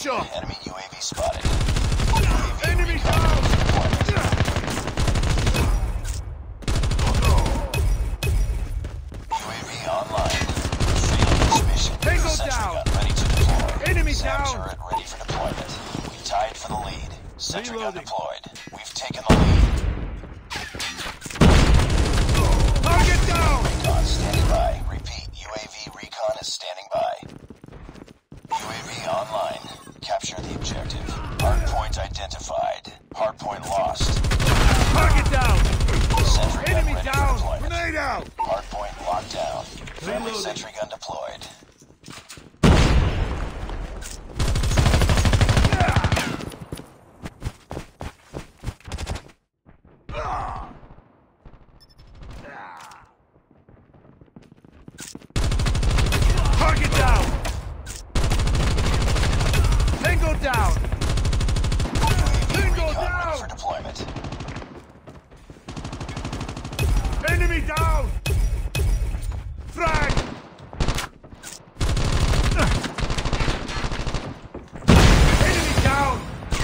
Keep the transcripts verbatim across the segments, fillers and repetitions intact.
Headshot! Enemy U A V spotted. U A V Enemy recon down! U A V online. Failing this mission. Tango Sentry down! gun ready to deploy. Enemy SAM down! turret ready for deployment. We tied for the lead. Sentry gun Reloading. deployed. We've taken the lead. Target down! Recon standing by. Repeat, U A V recon is standing by. U A V online. Capture the objective. Hardpoint identified. Hardpoint lost. Target down! Sentry gun Enemy ready down! for deployment. Grenade out! Hardpoint locked down. Friendly Reloading. sentry gun deployed. Target down! Tango down! Tango Recon ready down! for deployment. Enemy down! Frag! Enemy down!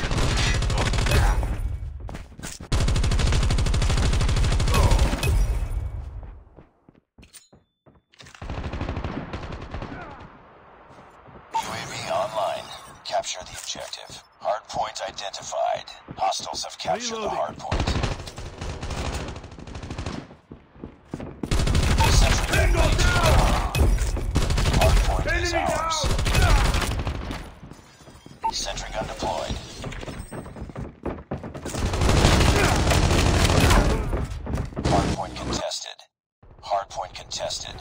U A V online. Capture the objective. Hardpoint identified. Hostiles have captured Reloading. the hardpoint. Sentry gun Tango ready to down! deploy. Hardpoint is Enemy ours. down! Sentry gun deployed. Hardpoint contested. Hardpoint contested.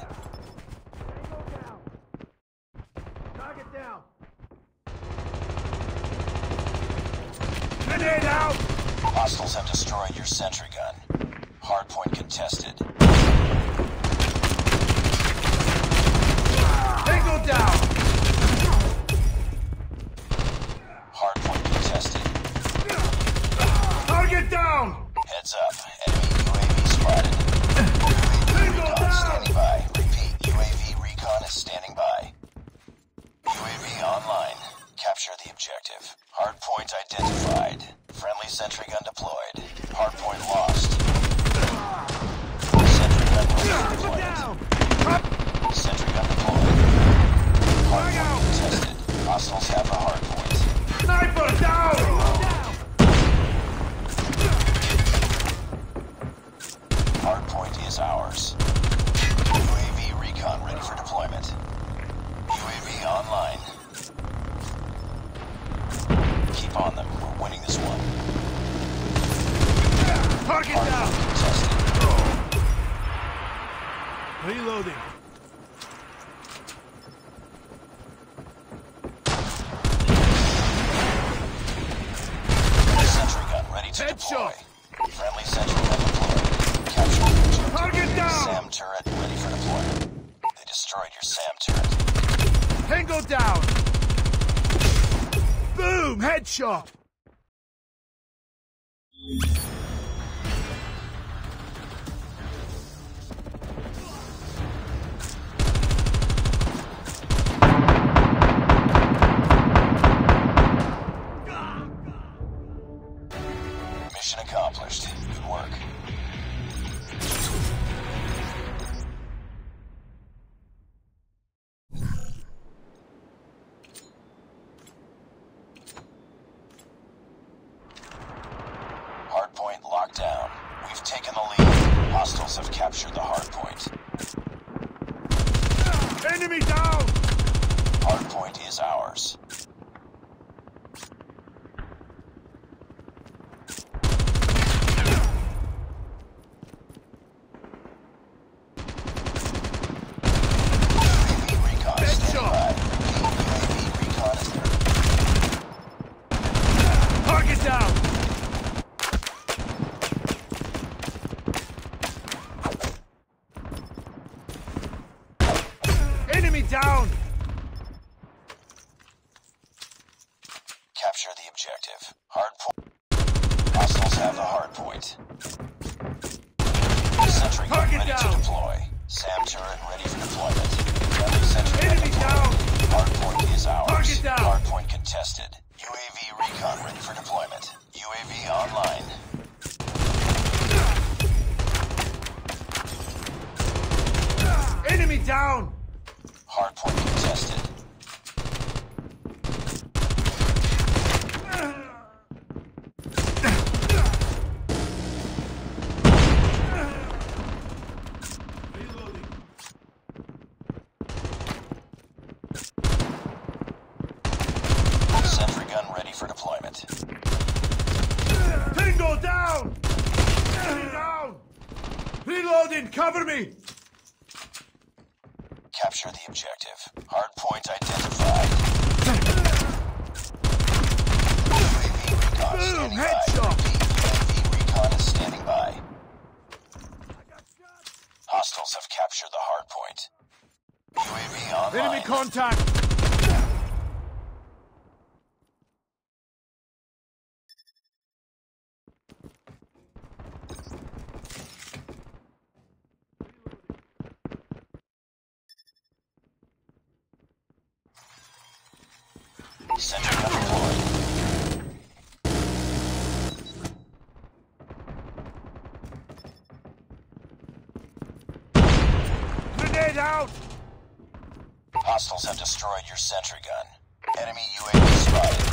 Target down! Grenade out! Hostiles have destroyed your sentry gun. Hardpoint contested. Tango down! Hardpoint contested. Target down! Heads up. Enemy U A V spotted. Tango Recon down! standing by. Repeat, U A V recon is standing by. U A V online. Capture the objective. Hardpoint identified. Friendly sentry gun deployed. Hardpoint lost. Sentry gun ready for Down! deployment. Sentry gun deployed. Hardpoint contested. Hostiles have a hardpoint. Sniper down! Hardpoint is ours. U A V recon ready for deployment. U A V online. Keep on them. We're winning this one. Target down! Hardpoint contested. Reloading. Sentry gun ready to deploy. Headshot! Friendly sentry gun deployed. Capture the objective. Target down! SAM turret ready for deployment. They destroyed your SAM turret. Tango down! Boom! Headshot! Mission accomplished. Good work. Hardpoint locked down. We've taken the lead. Hostiles have captured the hardpoint. Enemy down! Hardpoint is ours. U A V recon standing by. U A V recon is there. Target down! Enemy down! Capture the objective. Hardpoint. Hostiles have the hardpoint. Sentry gun Target ready down. to deploy. SAM turret ready for deployment. Friendly sentry gun Enemy deployed. down! Hardpoint is ours. Target down. Hardpoint contested. U A V recon ready for deployment. U A V online. Enemy down! Hardpoint contested. Sentry gun ready for deployment. Tango down! Enemy down! Reloading, cover me! Capture the objective. Hardpoint identified. U A V recon Boom, standing by. headshot. Repeat, U A V recon is standing by. Hostiles have captured the hardpoint. U A V online. Enemy contact! Sentry gun deployed. Grenade out! Hostiles have destroyed your sentry gun. Enemy U A V spotted.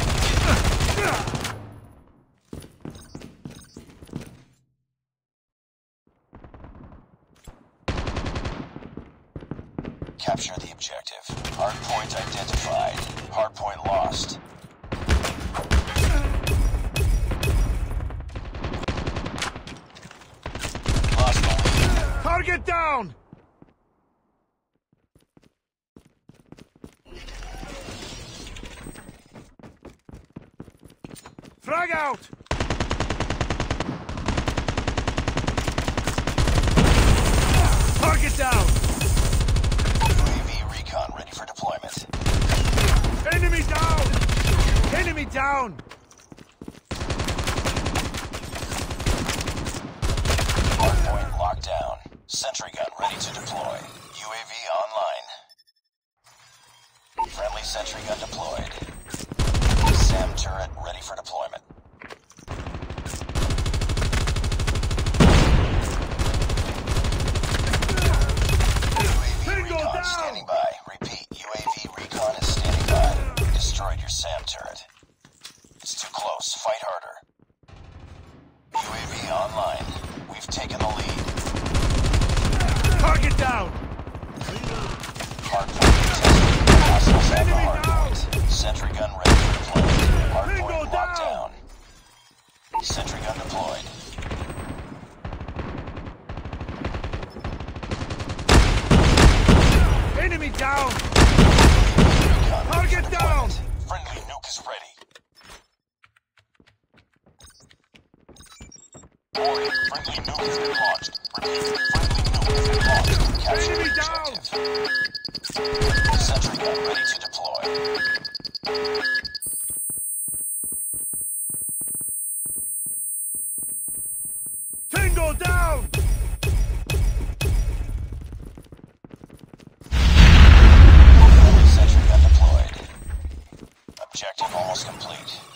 Capture the objective. Hardpoint identified. Hardpoint lost. Lost the lead. Target down! Frag out! Target down! U A V recon ready for deployment. Enemy down! Enemy down! Hardpoint locked down. Sentry gun ready to deploy. U A V online. Friendly sentry gun deployed. SAM turret ready for deployment. U A V recon standing by. Repeat, U A V recon is standing by. Destroyed your SAM turret. It's too close. Fight harder. U A V online. We've taken the lead. Target down! Hardpoint contested. Hostiles have the hardpoint. Sentry gun ready for deployment. Hardpoint locked down. Sentry gun deployed. Enemy down! Recon ready Target for down! deployment. Friendly nuke is ready. Warning, friendly nuke has been launched. Repeat, friendly nuke has been launched. Capture Enemy the down! objective. Sentry gun ready to deploy. Tango down! Sentry gun deployed. Objective almost complete.